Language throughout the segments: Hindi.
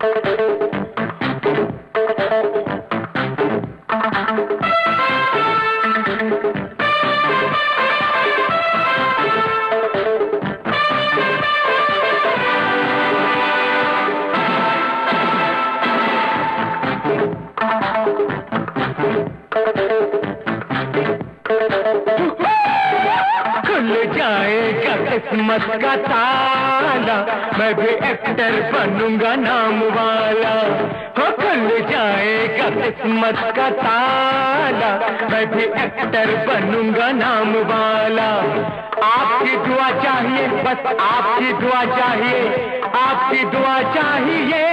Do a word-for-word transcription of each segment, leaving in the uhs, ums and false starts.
किस्मत का ताला, मैं भी एक्टर बनूंगा नाम वाला। हो खुल जाएगा किस्मत का ताला, मैं भी एक्टर बनूंगा नाम वाला। आपकी दुआ चाहिए, बस आपकी दुआ चाहिए, आपकी दुआ चाहिए।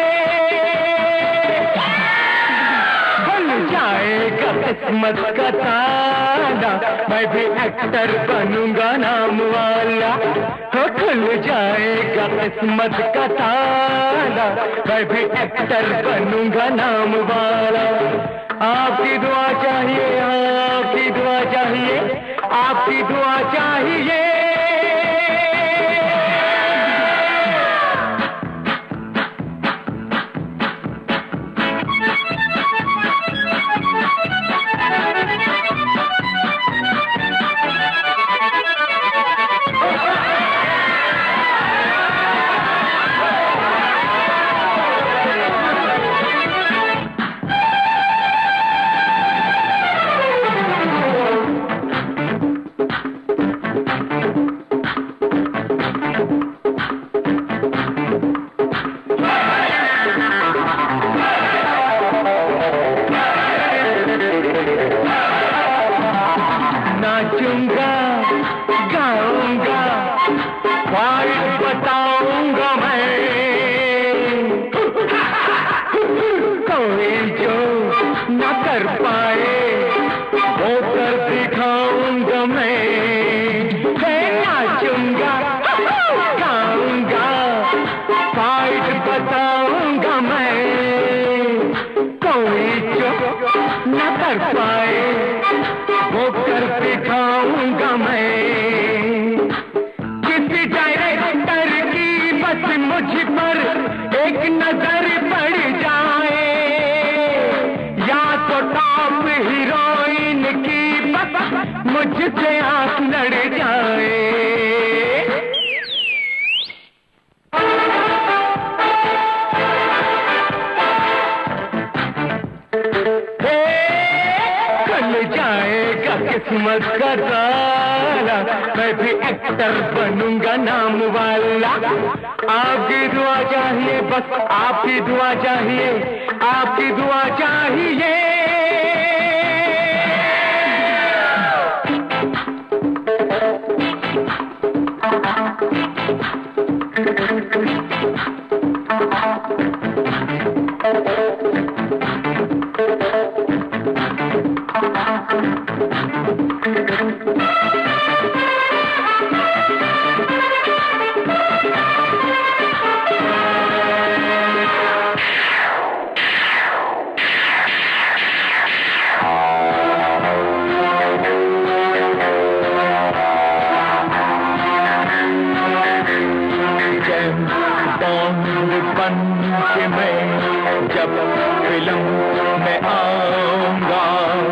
जाएगा किस्मत का ताला, मैं भी एक्टर बनूंगा नाम वाला। हो खुल जाएगा किस्मत का ताला, मैं भी एक्टर बनूंगा नाम वाला। आपकी दुआ चाहिए, आपकी दुआ चाहिए, आपकी दुआ चाहिए। नाचूंगा गाऊंगा फाइट बताऊंगा मैं, कोई जो न कर पाए वो कर दिखाऊंगा मैं। नाचूंगा गाऊंगा फाइट बताऊंगा मैं, कोई जो न कर पाए वो कर दिखाऊंगा मैं। किसी डायरेक्टर की बस मुझ पर एक नजर पड़ जाए, या तो टॉप हीरोइन की बस मुझसे आंख लड़ जाए। किस्मत का ताला, मैं भी एक्टर बनूंगा नाम वाला। आपकी दुआ चाहिए, बस आपकी दुआ चाहिए, आपकी दुआ चाहिए। बन के मैं जब फिल्म में आऊंगा,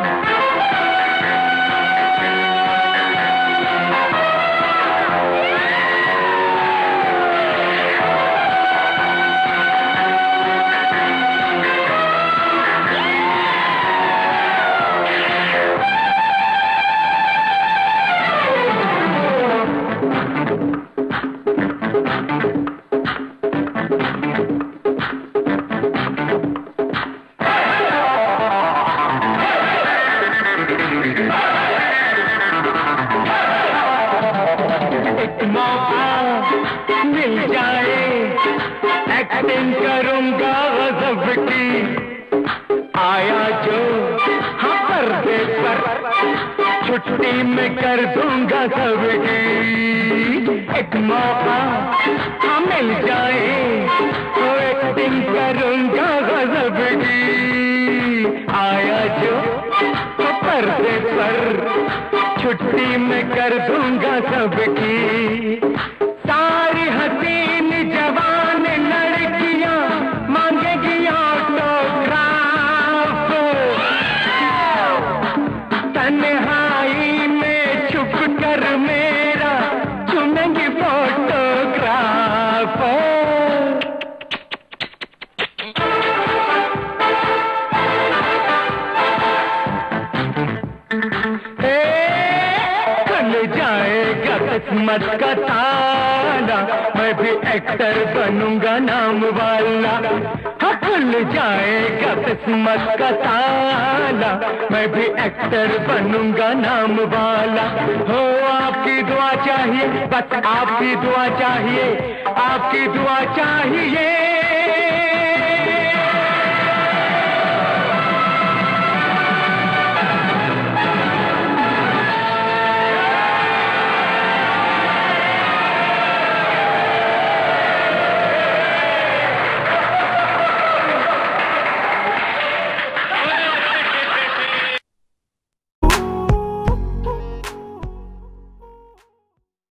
मिल जाए एक्टिंग करूंगा गजब की। आया जो हाँ पर्दे पर छुट्टी में कर दूंगा सबकी। एक मौका हाँ मिल जाए तो एक्टिंग करूंगा गजब की। आया जो हाँ पर्दे पर छुट्टी में कर दूंगा सबकी। सारी हसीन जवान लड़कियां मांगे किस्मत का ताला, मैं भी एक्टर बनूंगा नाम वाला। हाँ, खुल जाएगा किस्मत का ताला, मैं भी एक्टर बनूंगा नाम वाला। हो आपकी दुआ चाहिए, बस आपकी दुआ चाहिए, आपकी दुआ चाहिए।